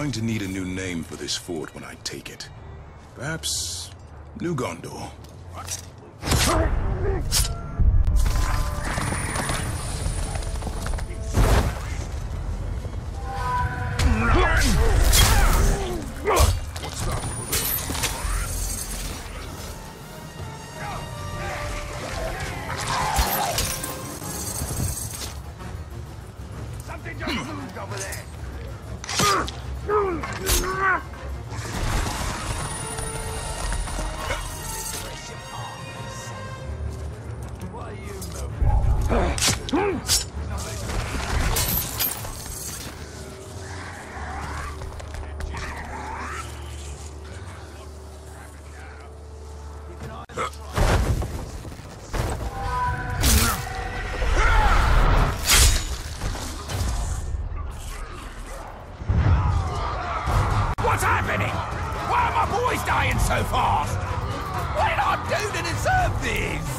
going to need a new name for this fort when I take it. Perhaps New Gondor. What's happening? Why are my boys dying so fast? What did I do to deserve this?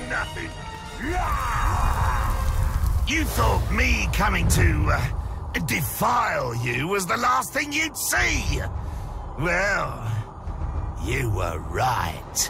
nothing. You thought me coming to defile you was the last thing you'd see? Well, you were right.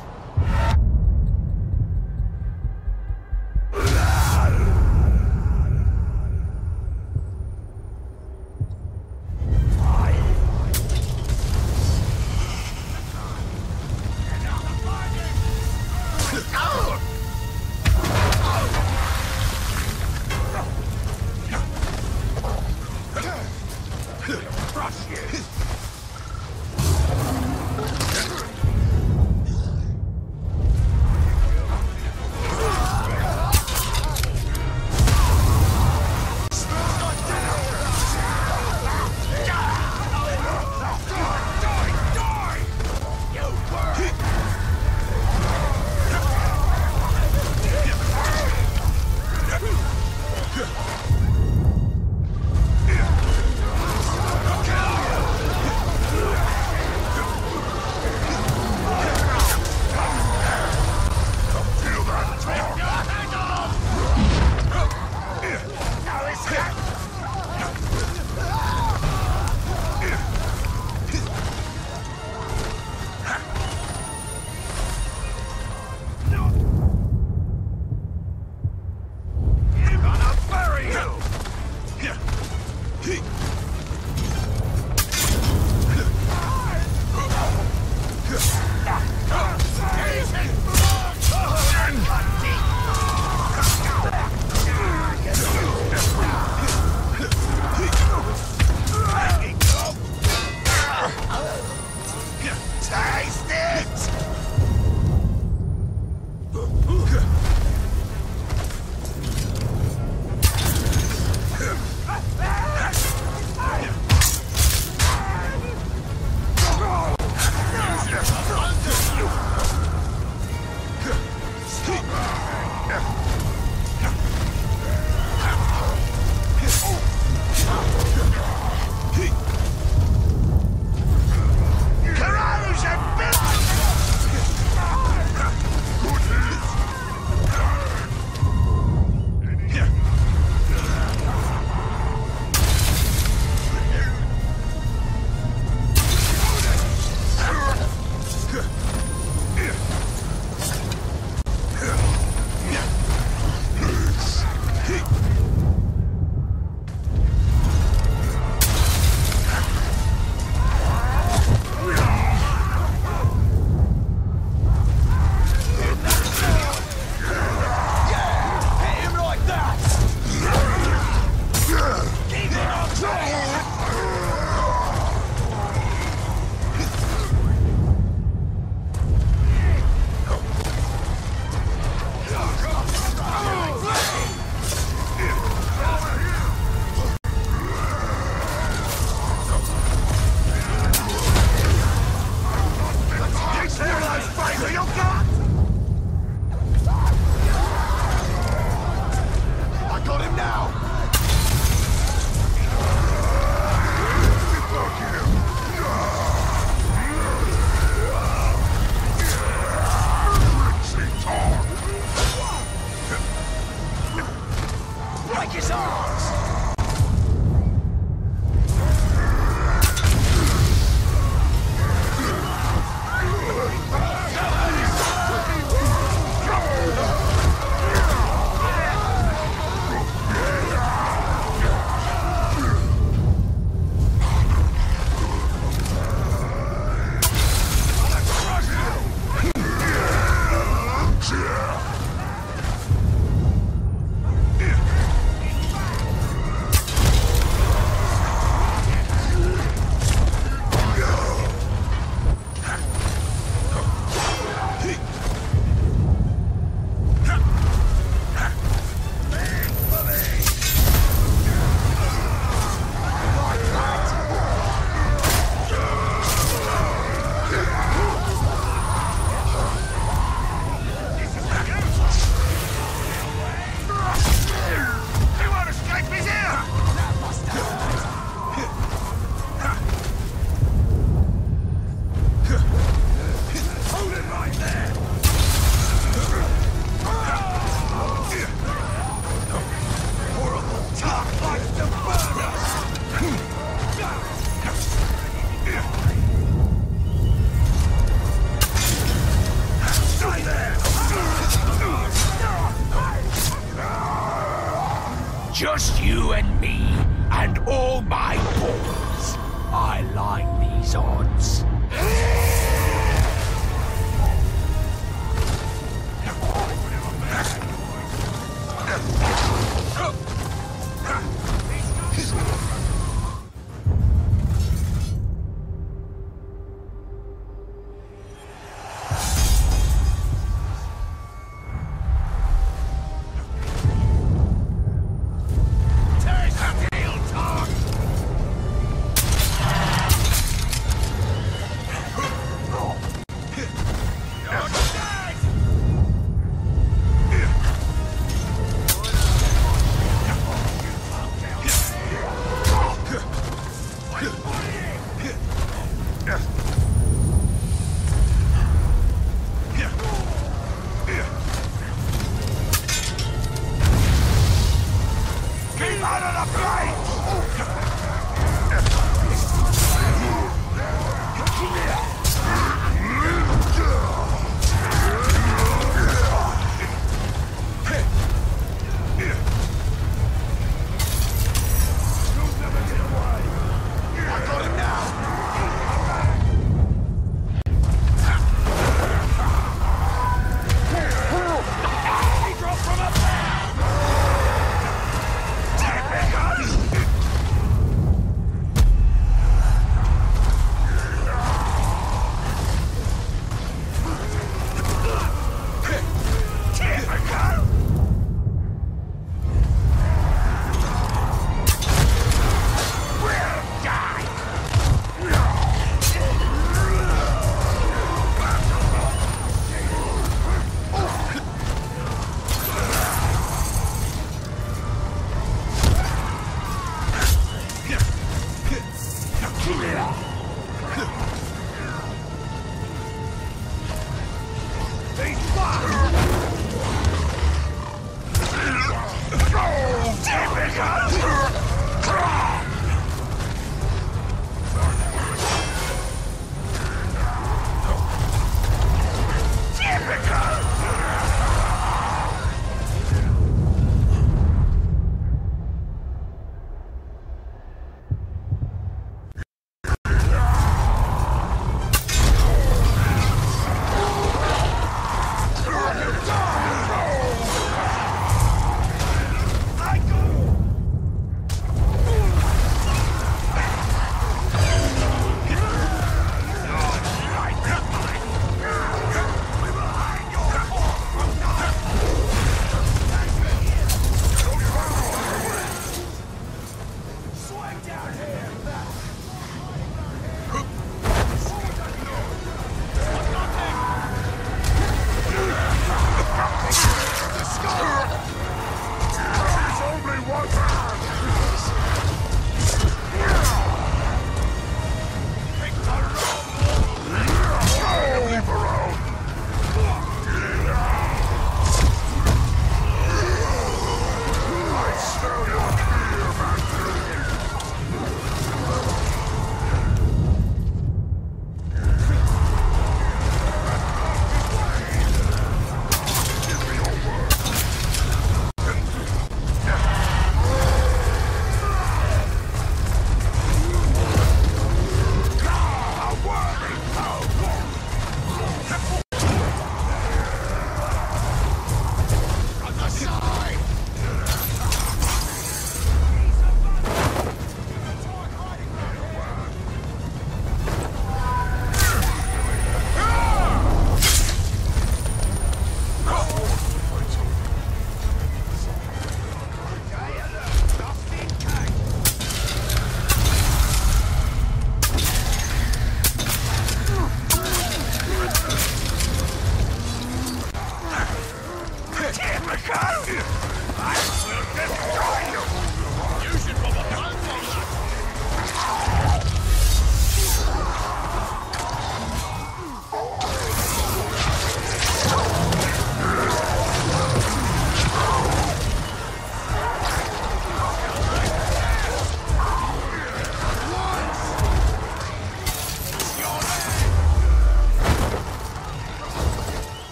Just you and me, and all my boys. I like these odds.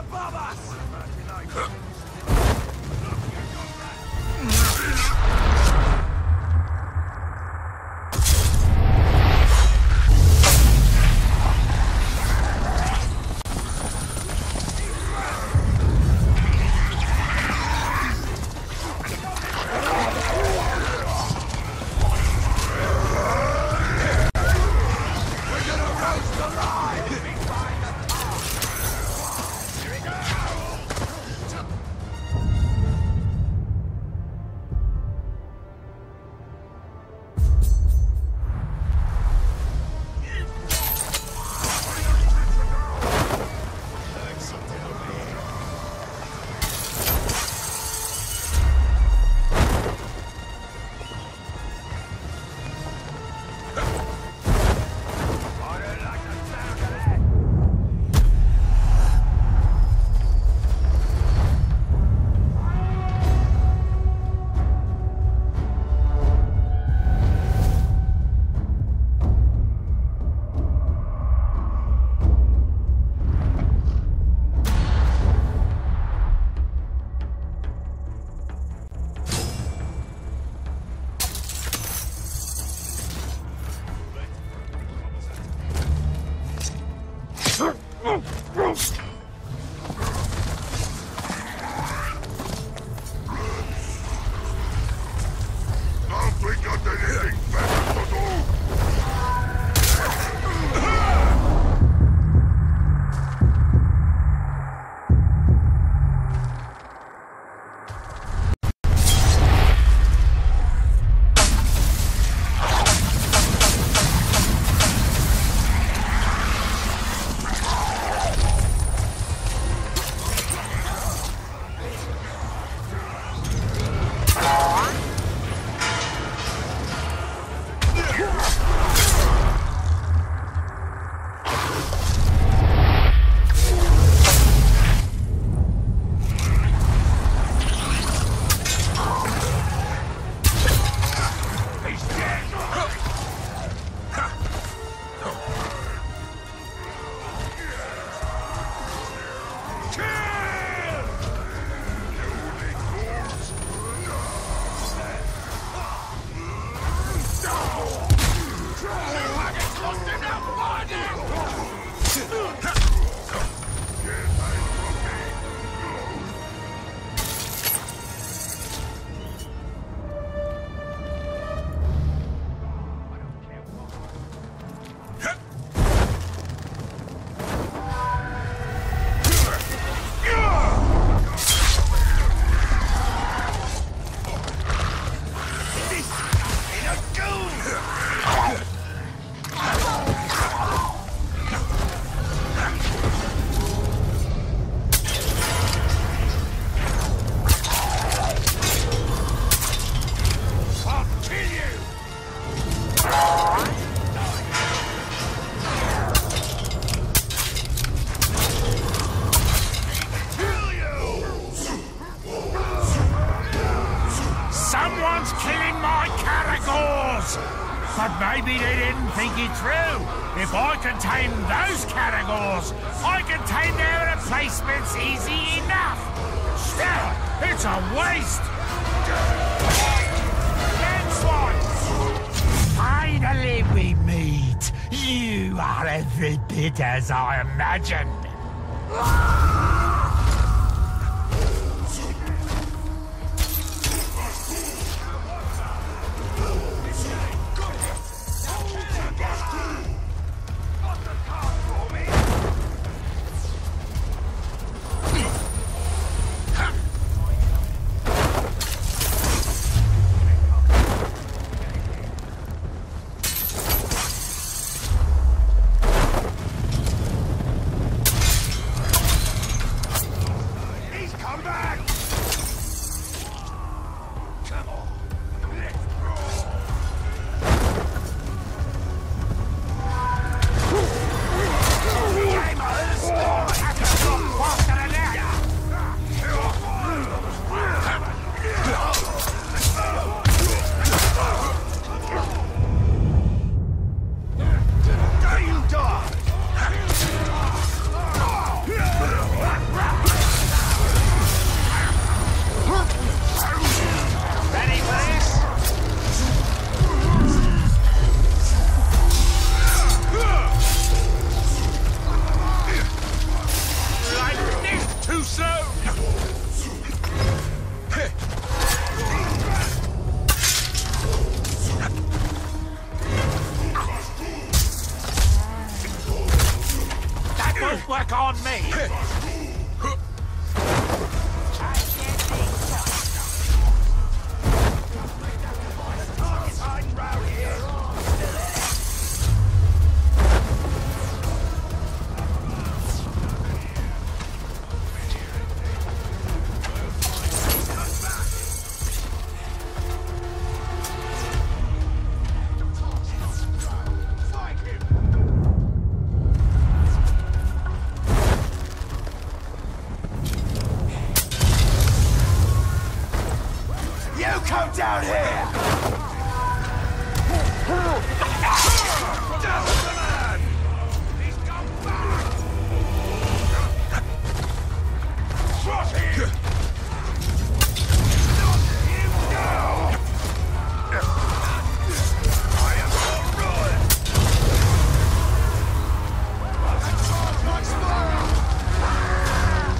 above us! But maybe they didn't think it through. If I can tame those categories, I can tame their replacements easy enough. Still, it's a waste. Next one. Finally we meet. You are every bit as I imagined. work on me. Come down here! He's gone back! Trot him! Not him now! I am not ruined! Nice fire!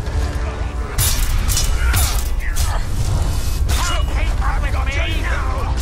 Keep up with me!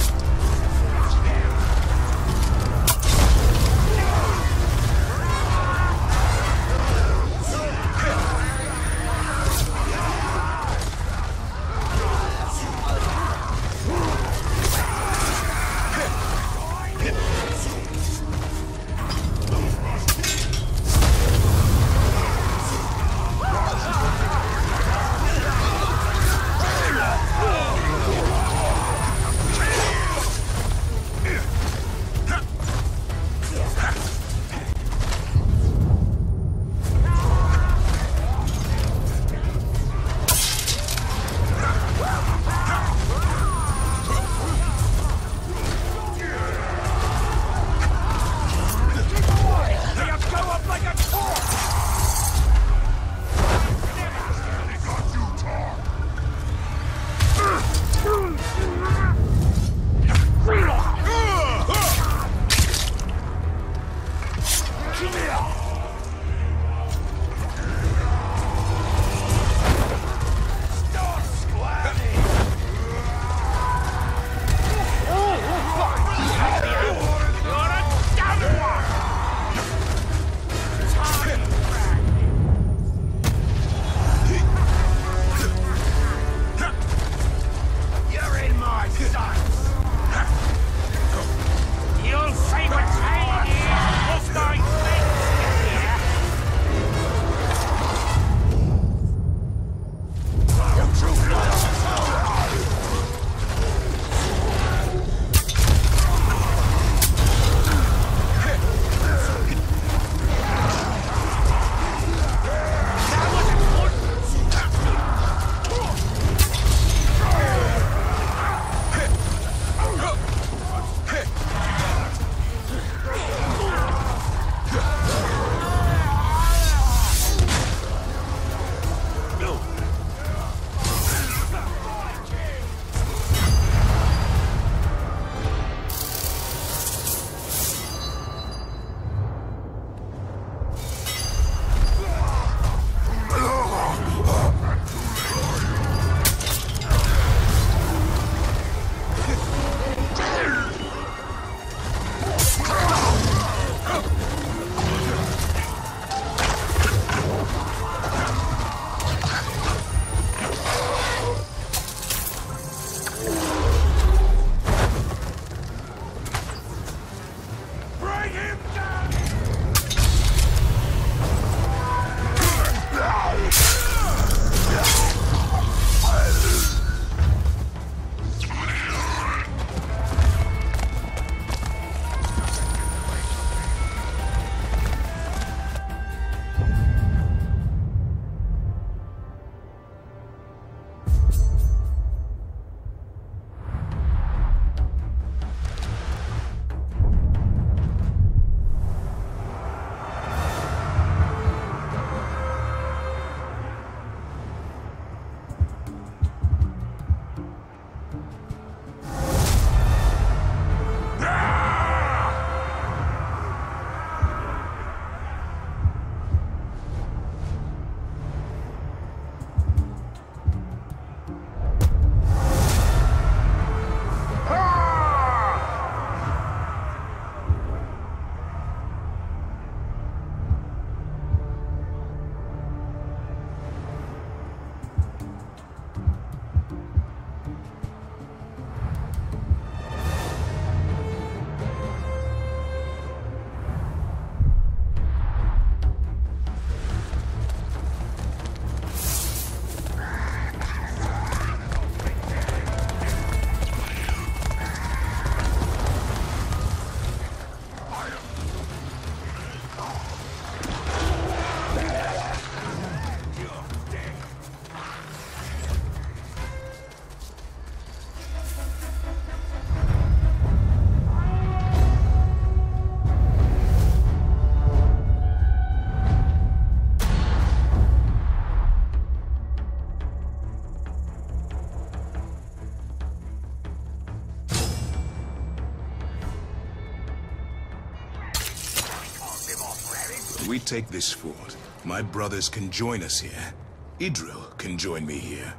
we take this fort, my brothers can join us here. Idril can join me here.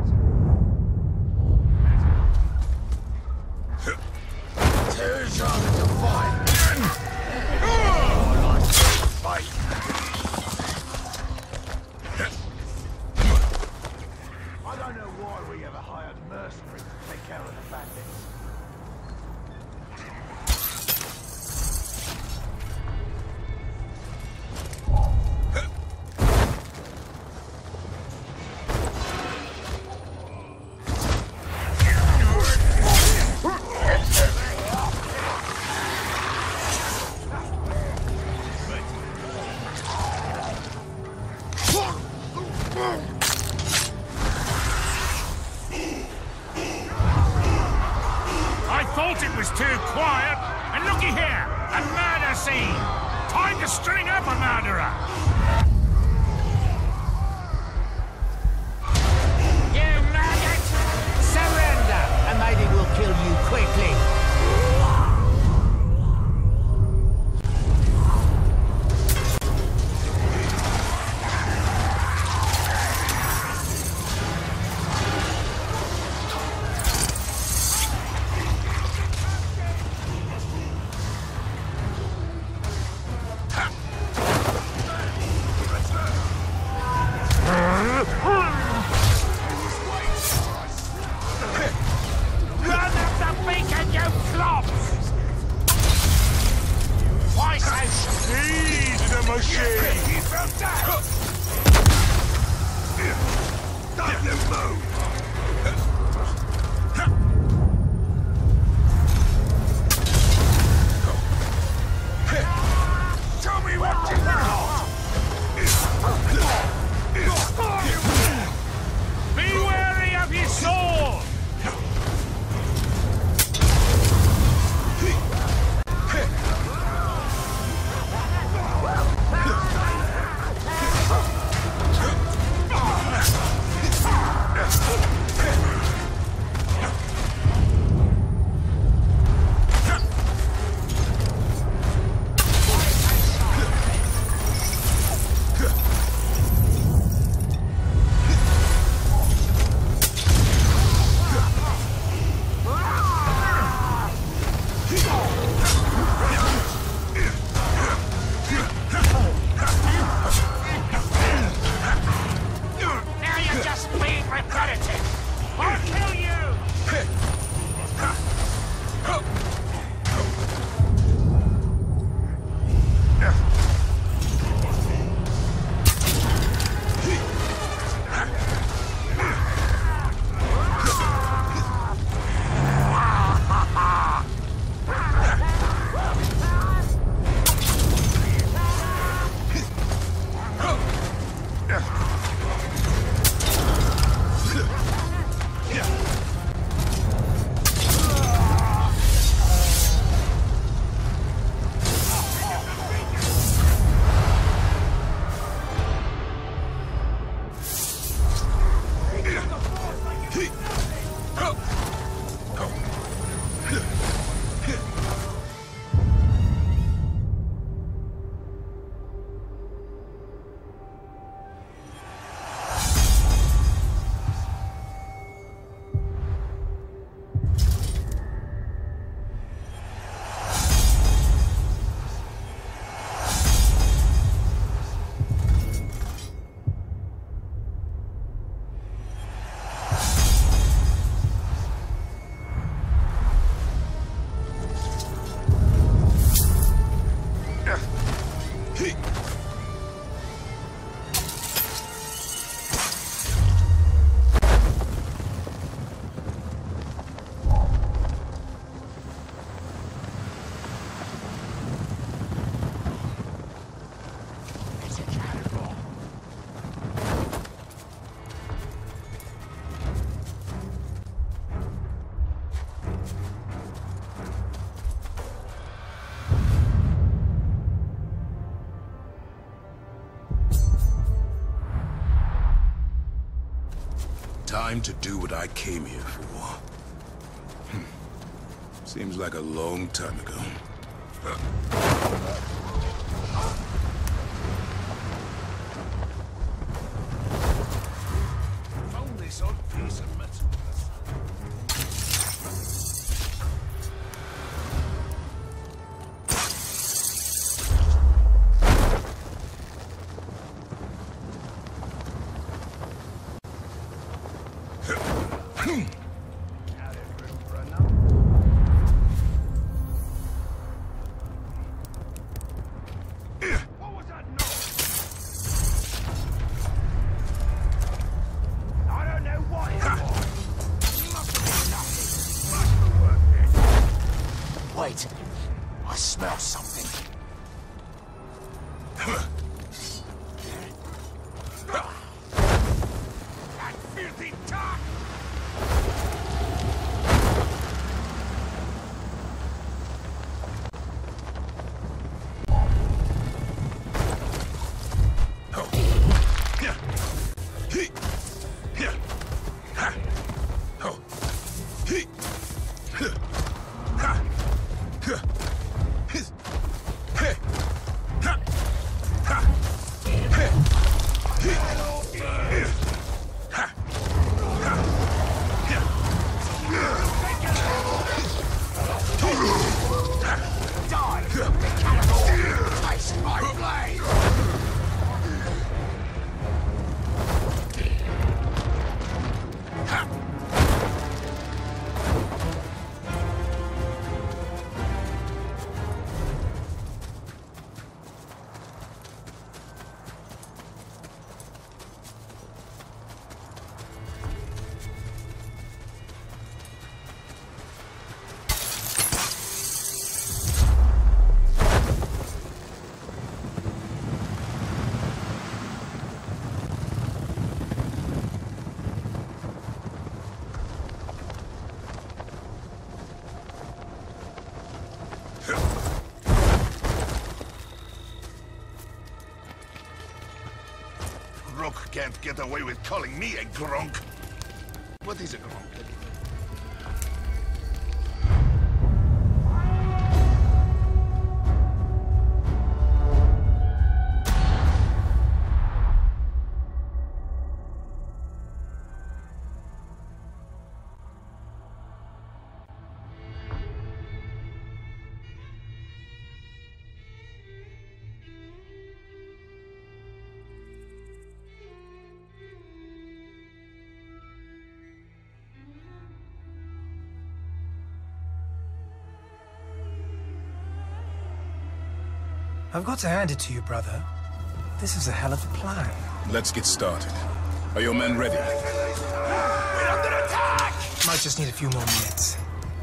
Tears on the fight. Oh, I like to fight. I don't know why we ever hired mercenaries to take care of the bandits. It was too quiet, and looky here, a murder scene. Time to string up a murderer. You maggot! Surrender, and maybe we'll kill you quickly. Time to do what I came here for. Seems like a long time ago. Wait, I smell something. That filthy dog! Uruk can't get away with calling me a gronk. What is a gronk? I've got to hand it to you, brother. This is a hell of a plan. Let's get started. Are your men ready? We're under attack! Might just need a few more minutes.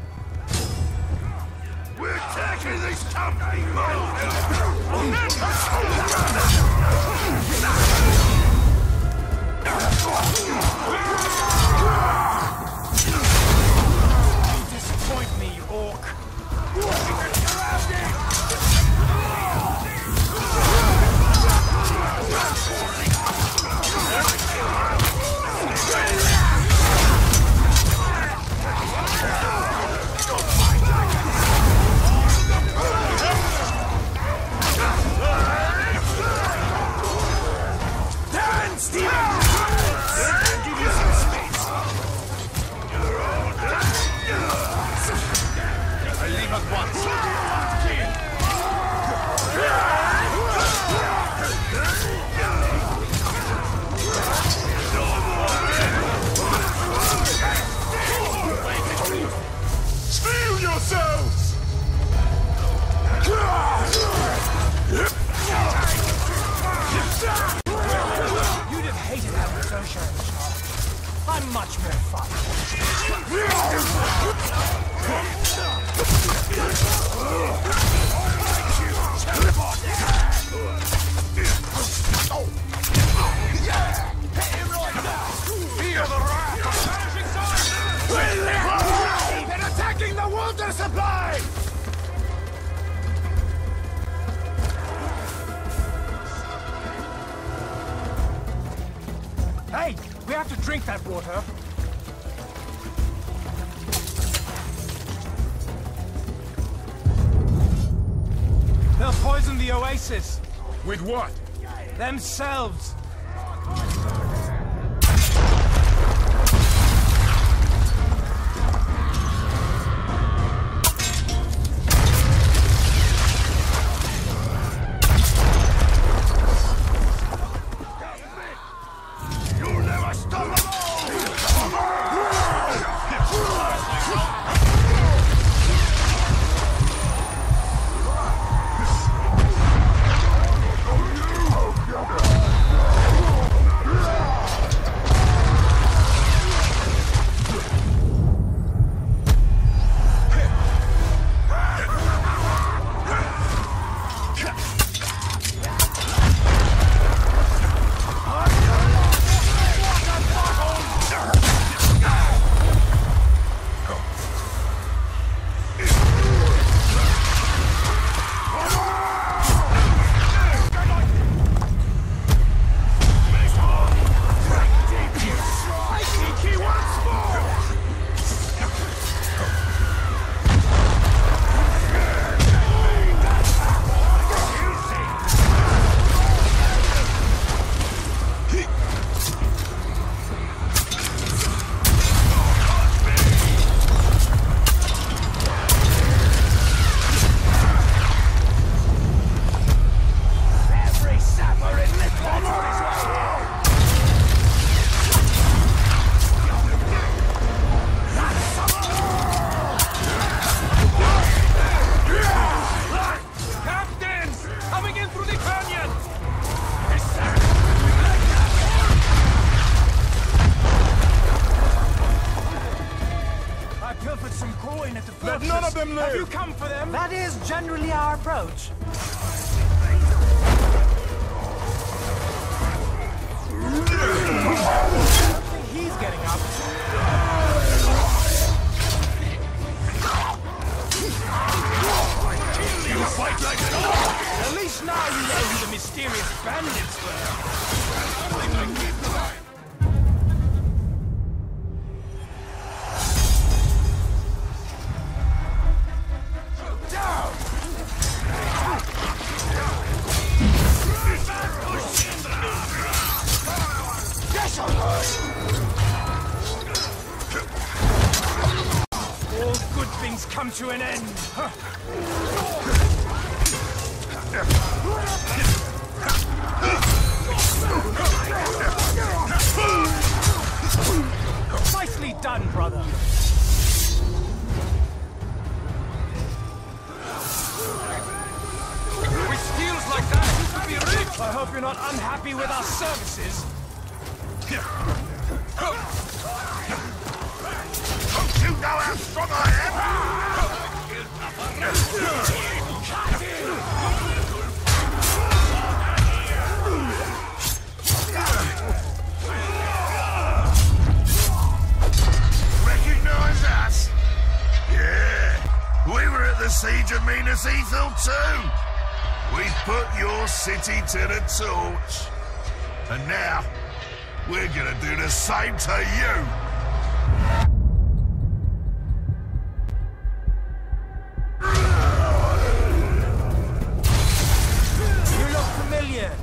We're taking this company! You disappoint me, orc. You'd have hated having Zosha in charge. I'm much more fun. Feel the wrath of vanishing sun! They're attacking the water supply! Hey, we have to drink that water. They'll poison the oasis. With what? Themselves. You'll never stop them all! Let none of them live! Have you come for them? That is generally our approach. He's getting up. You fight like an orc! At least now you know who the mysterious bandits were. All good things come to an end. Nicely done, brother. With skills like that, you could be rich. I hope you're not unhappy with our services. Don't you know how strong I am? Recognize us? Yeah, we were at the siege of Minas Ithil too. We put your city to the torch. And now, we're gonna do the same to you. You look familiar.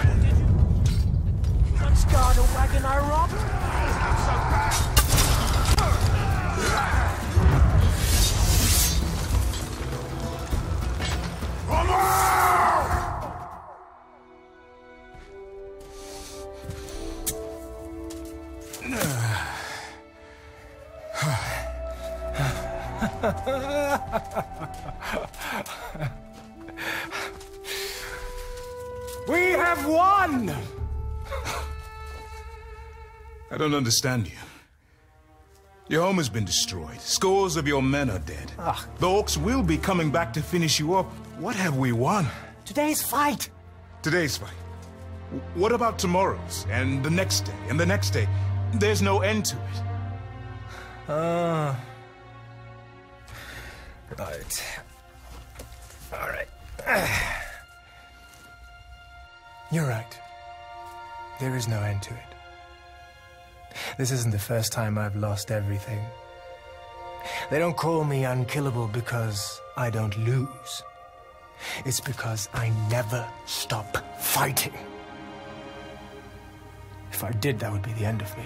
Once guard a wagon I robbed? We have won! I don't understand you. Your home has been destroyed. Scores of your men are dead. The orcs will be coming back to finish you up. What have we won? Today's fight. Today's fight. What about tomorrow's? And the next day? And the next day? There's no end to it. Right. All right. You're right. There is no end to it. This isn't the first time I've lost everything. They don't call me unkillable because I don't lose. It's because I never stop fighting. If I did, that would be the end of me.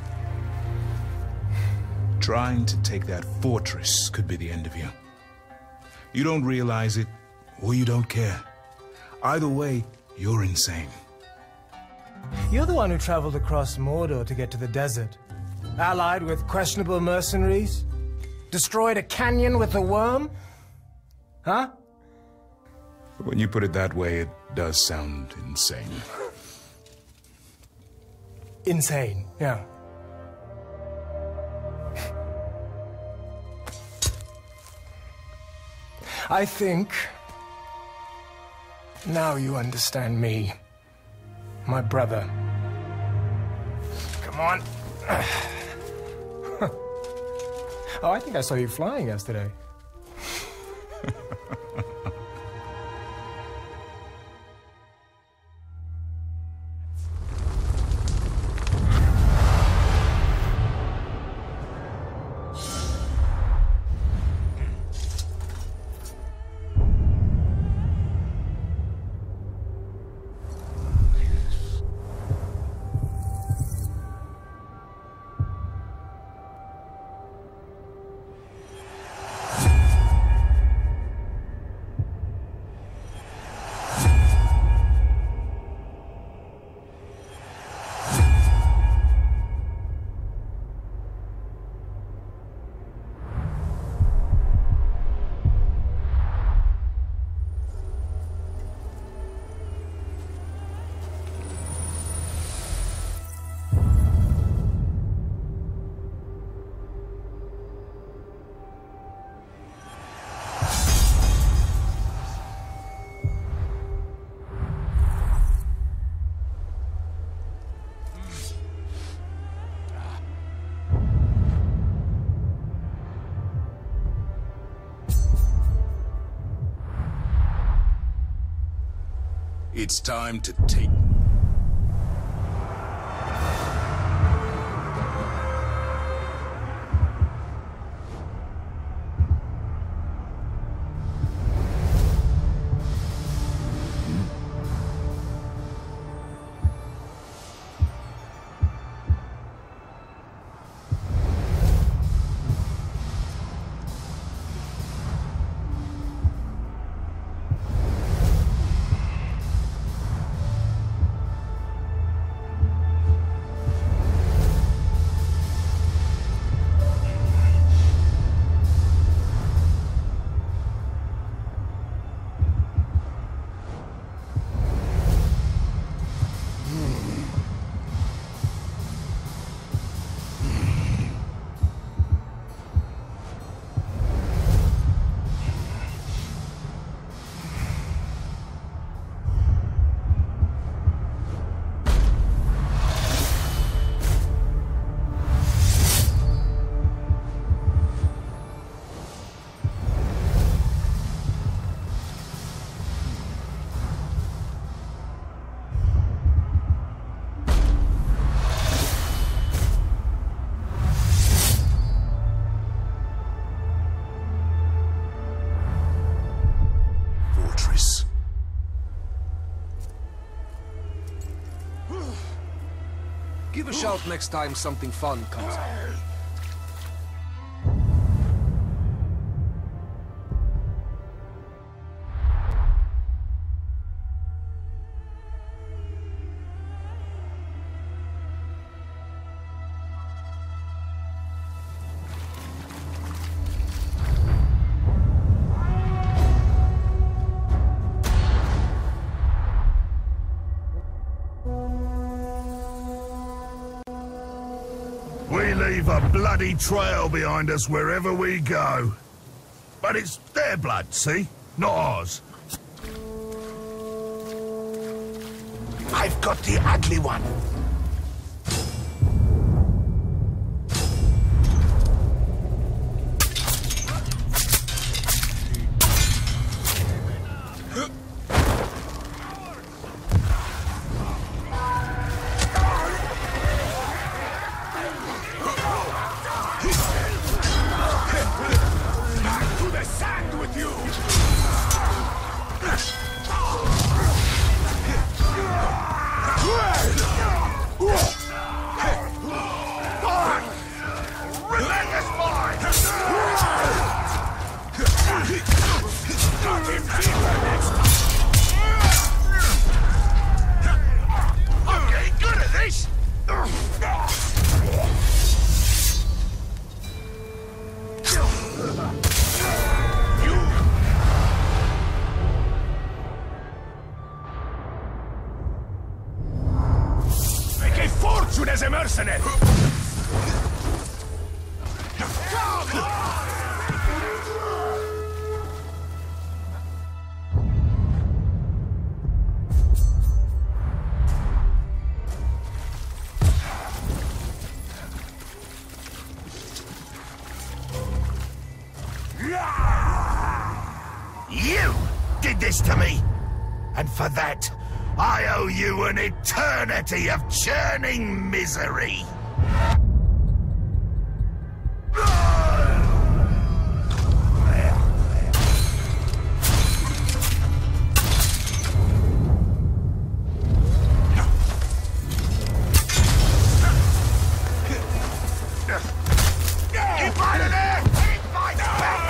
Trying to take that fortress could be the end of you. You don't realize it, or you don't care. Either way, you're insane. You're the one who traveled across Mordor to get to the desert. Allied with questionable mercenaries? Destroyed a canyon with a worm? Huh? When you put it that way, it does sound insane. Insane, yeah. I think now you understand me, my brother. Come on. Oh, I think I saw you flying yesterday. It's time to take... Give a shout next time something fun comes up. We leave a bloody trail behind us wherever we go. But it's their blood, see? Not ours. I've got the ugly one. I'm getting good at this! Make a fortune as a mercenary! You did this to me! And for that, I owe you an eternity of churning misery! Keep fighting there! Keep fighting back!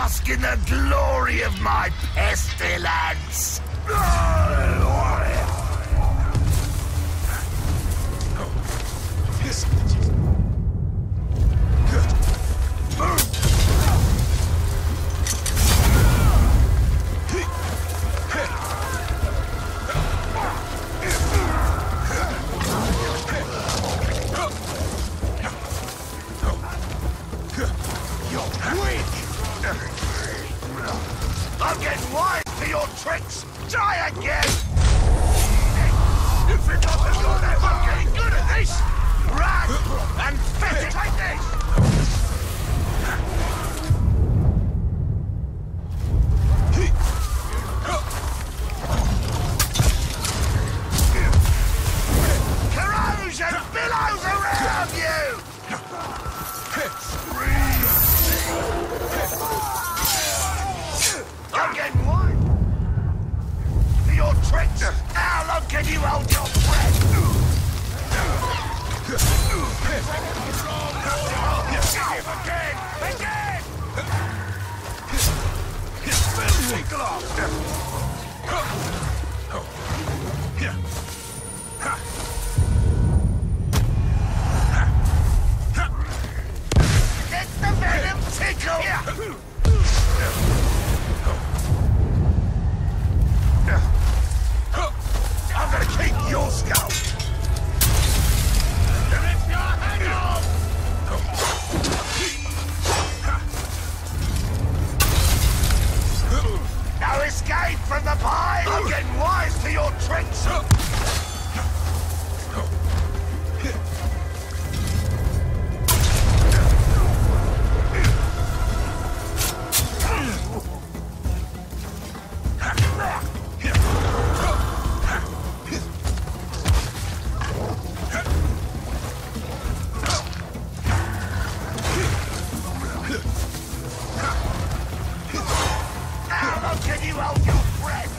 bask in the glory of my pestilence! I'm getting wise to your tricks! Try again! If it doesn't go that, I'm getting good at this! Run! And fit it like this! Corrosion billows around you! I'm getting one. For your tricks, how long can you hold your breath? Again! Again! Tickle off! Get the venom tickle! I'm gonna keep your skull! Rip your head off! No escape from the pie! I'm getting wise to your tricks! How long can you hold your breath?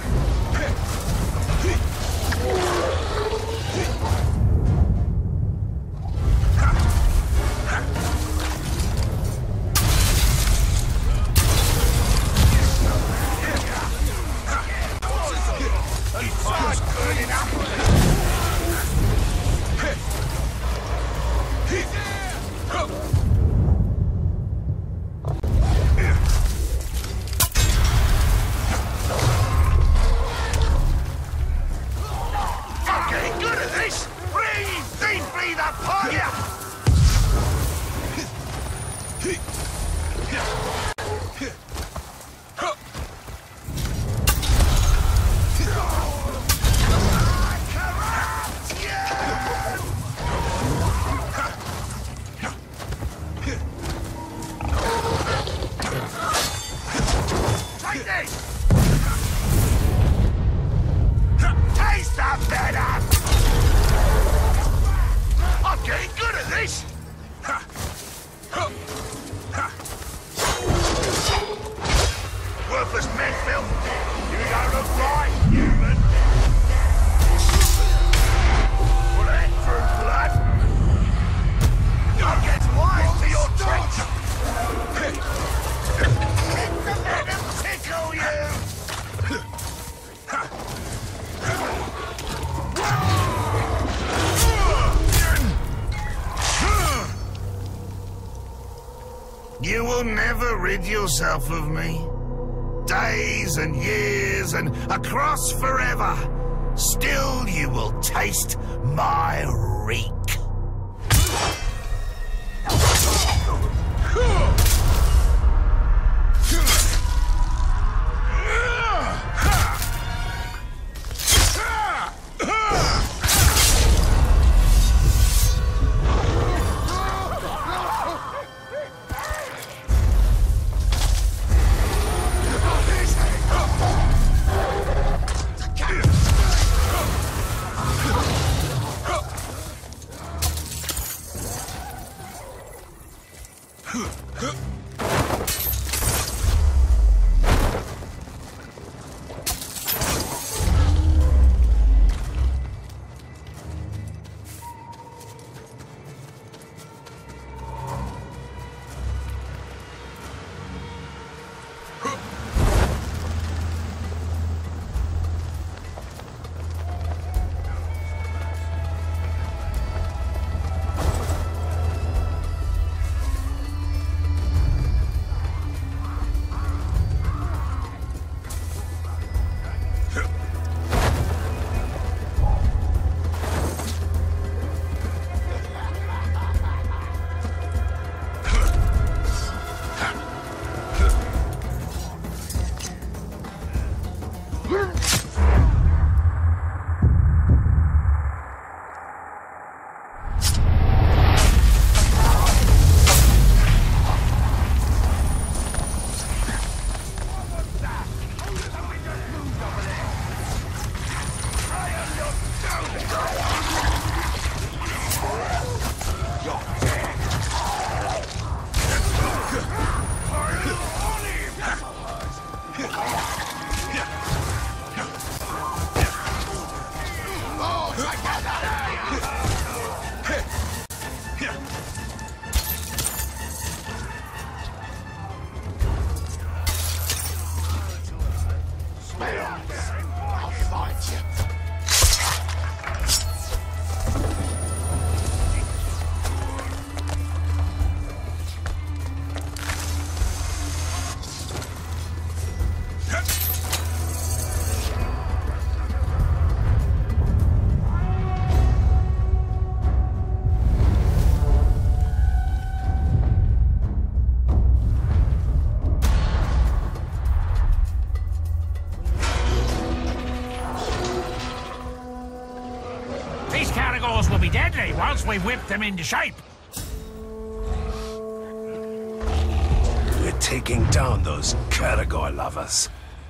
I'm getting good at this! Breathe deeply the fire! Take this! Taste the venom! I'm getting good at this! Worthless men, Phil! You don't look right, human! Put that through blood! I'm getting wise to your tricks! Let the venom tickle you! You will never rid yourself of me. Days and years and across forever. Still you will taste my reek. Caragors will be deadly once we've whipped them into shape. We're taking down those Caragor lovers.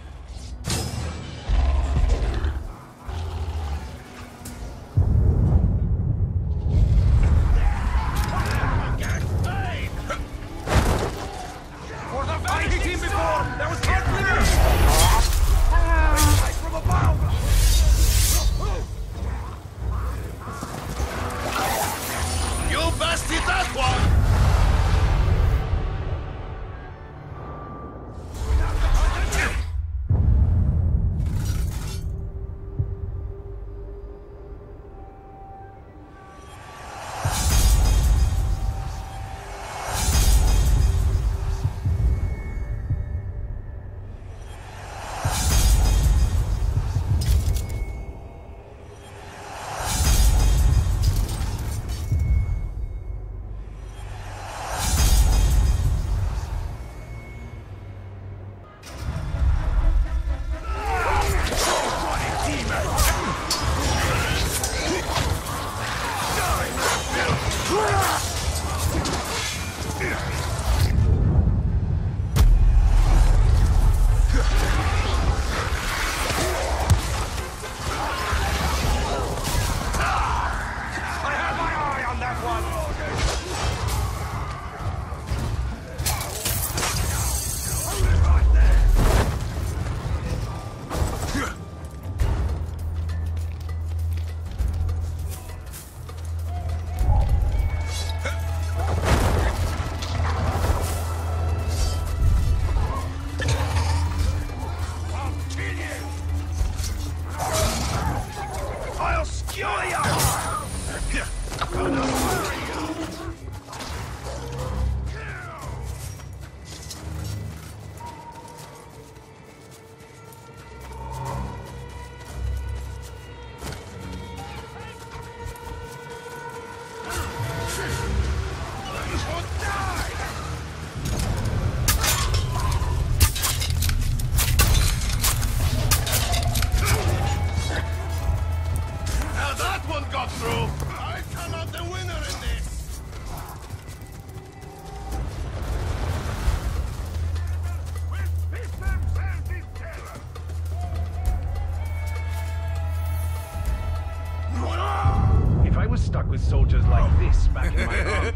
With soldiers like this back in my army.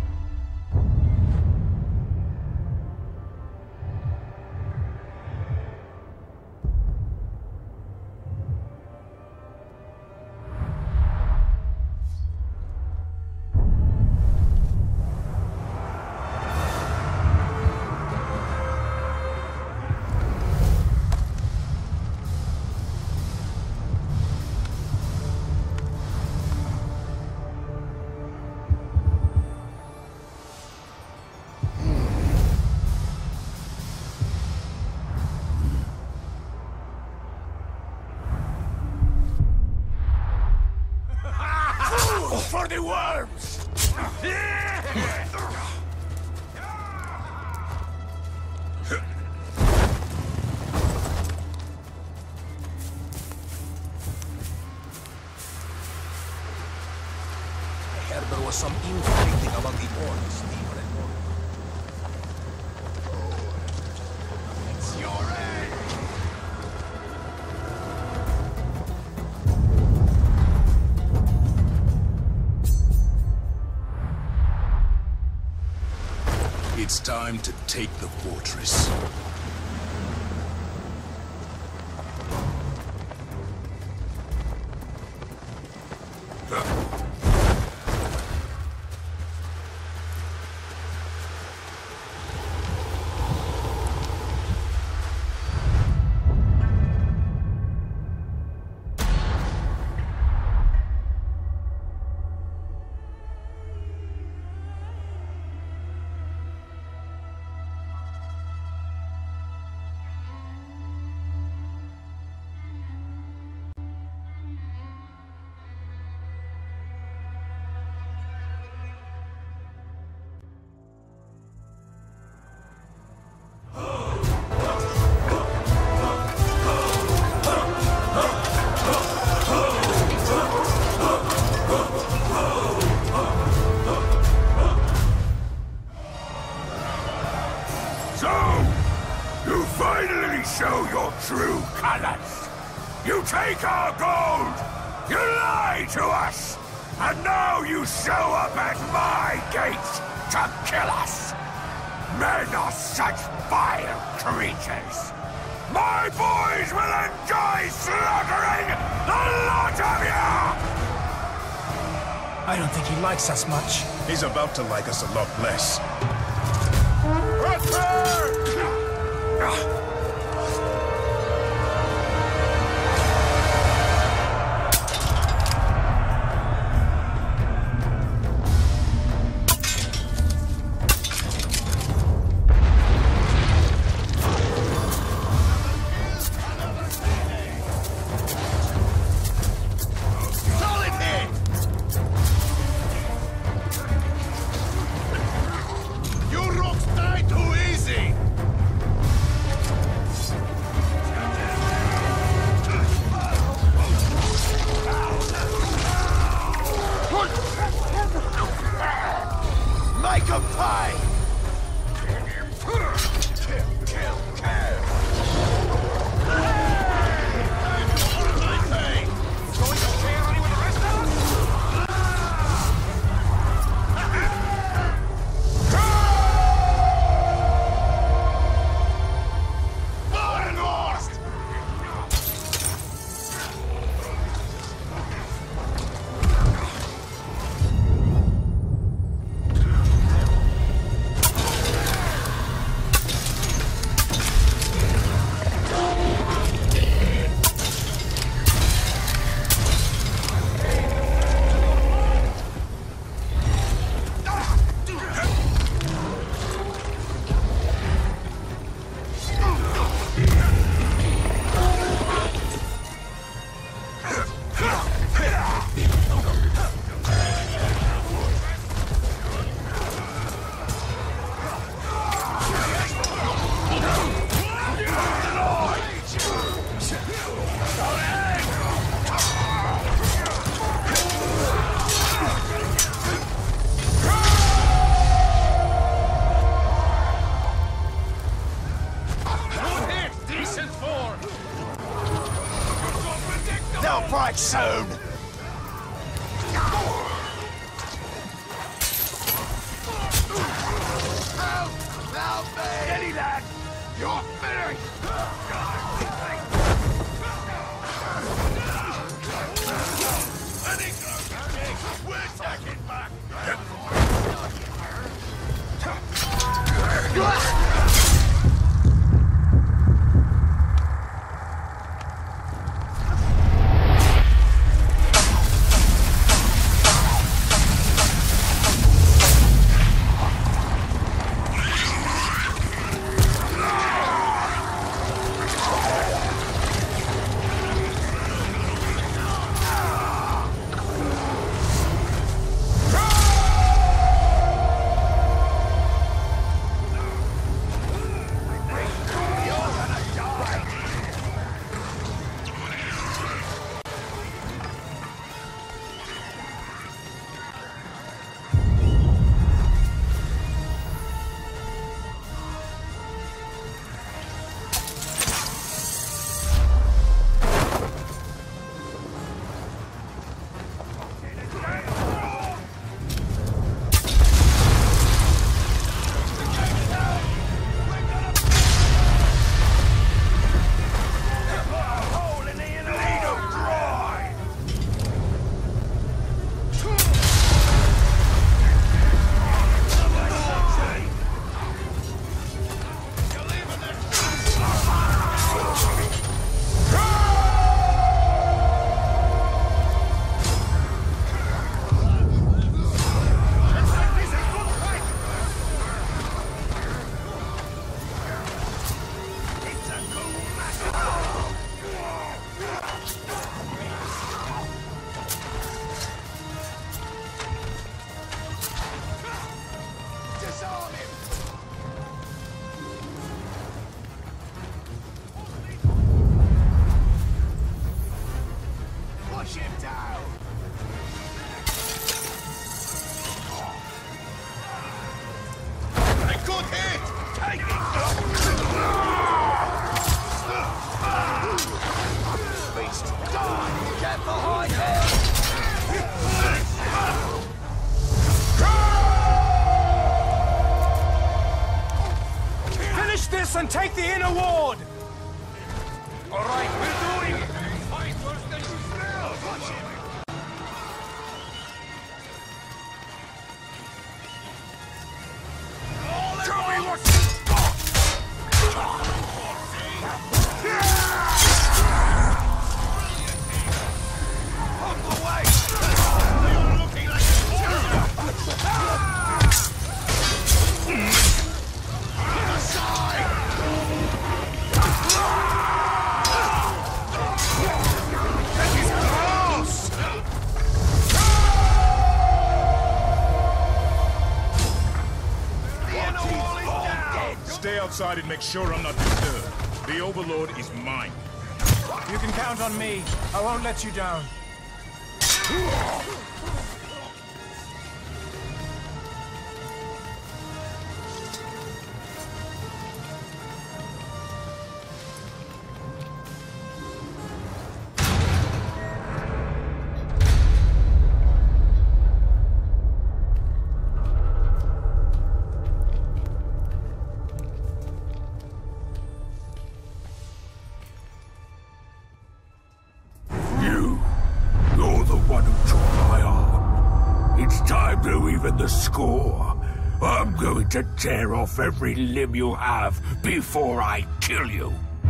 For the worms! I heard there was some infighting among the orcs. It's your end! It's time to take the fortress. gold! You lied to us! And now you show up at my gates to kill us! Men are such vile creatures! My boys will enjoy slaughtering the lot of you! I don't think he likes us much. He's about to like us a lot less. Soon! Help me! Steady, lad! You're finished! We're taking back! and take the inner ward! All right, we're doing it. Fight worse than you smell. Watch it. Tell me what you got. Up the way. You're looking like Stay outside and make sure I'm not disturbed. The Overlord is mine. You can count on me. I won't let you down. The score. I'm going to tear off every limb you have before I kill you.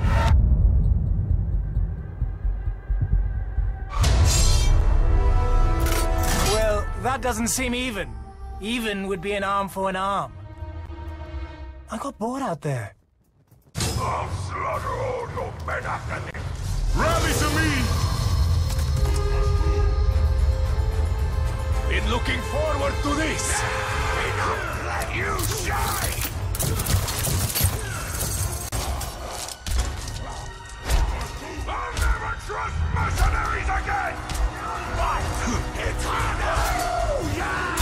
Well, that doesn't seem even. Even would be an arm for an arm. I got bored out there. I'll slaughter all your men after this. Rally to me! Been looking forward to this. Enough, let you shine. I'll never trust mercenaries again. But it's hallelujah.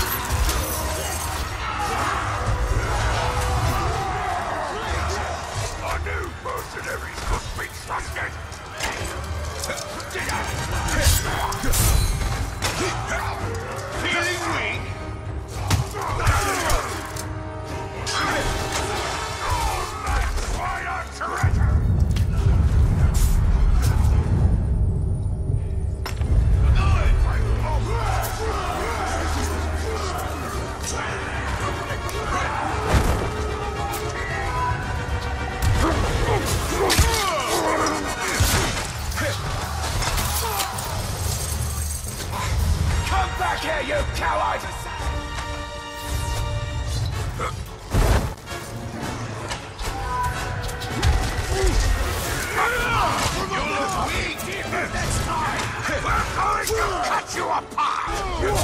I knew mercenaries could be trusted. Feeling weak? That's why I'm treasure! Come back here, you coward! Next time, we're going to cut you apart! You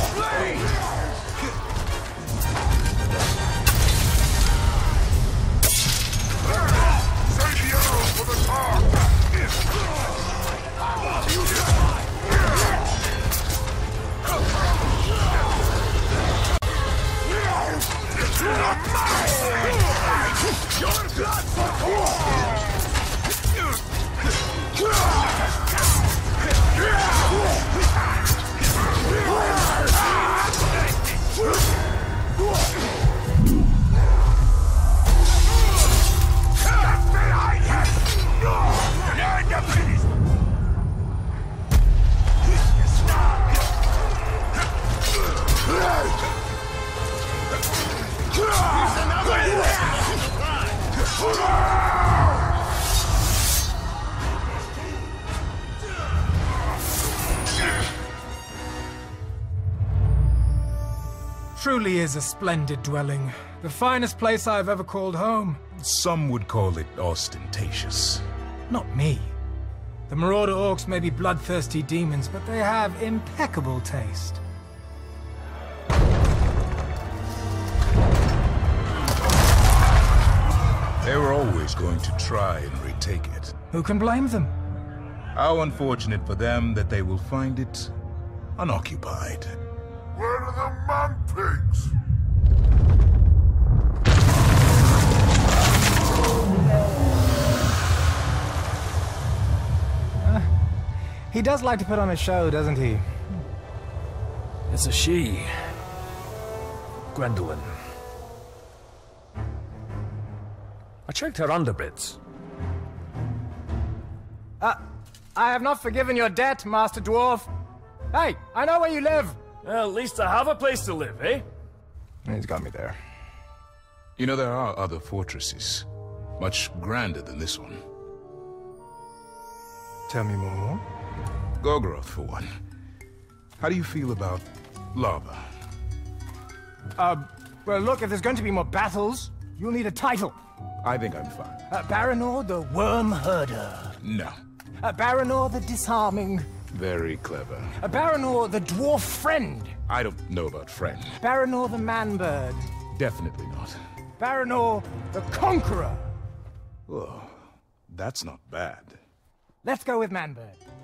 save the arrow for the car! Your blood for Truly is a splendid dwelling. The finest place I've ever called home. Some would call it ostentatious. Not me. The Marauder Orcs may be bloodthirsty demons, but they have impeccable taste. They were always going to try and retake it. Who can blame them? How unfortunate for them that they will find it unoccupied. Where are the man pigs? He does like to put on a show, doesn't he? It's a she. Gwendolyn. I checked her underbits. I have not forgiven your debt, Master Dwarf. Hey, I know where you live. Well, at least I have a place to live, eh? He's got me there. You know, there are other fortresses, much grander than this one. Tell me more. Gorgoroth, for one. How do you feel about lava? Well, look, if there's going to be more battles, you'll need a title. I think I'm fine. Baranor the Worm Herder. No. Baranor the Disarming. Very clever. Baranor the Dwarf Friend. I don't know about friend. Baranor the Manbird. Definitely not. Baranor the Conqueror. Oh, that's not bad. Let's go with Manbird.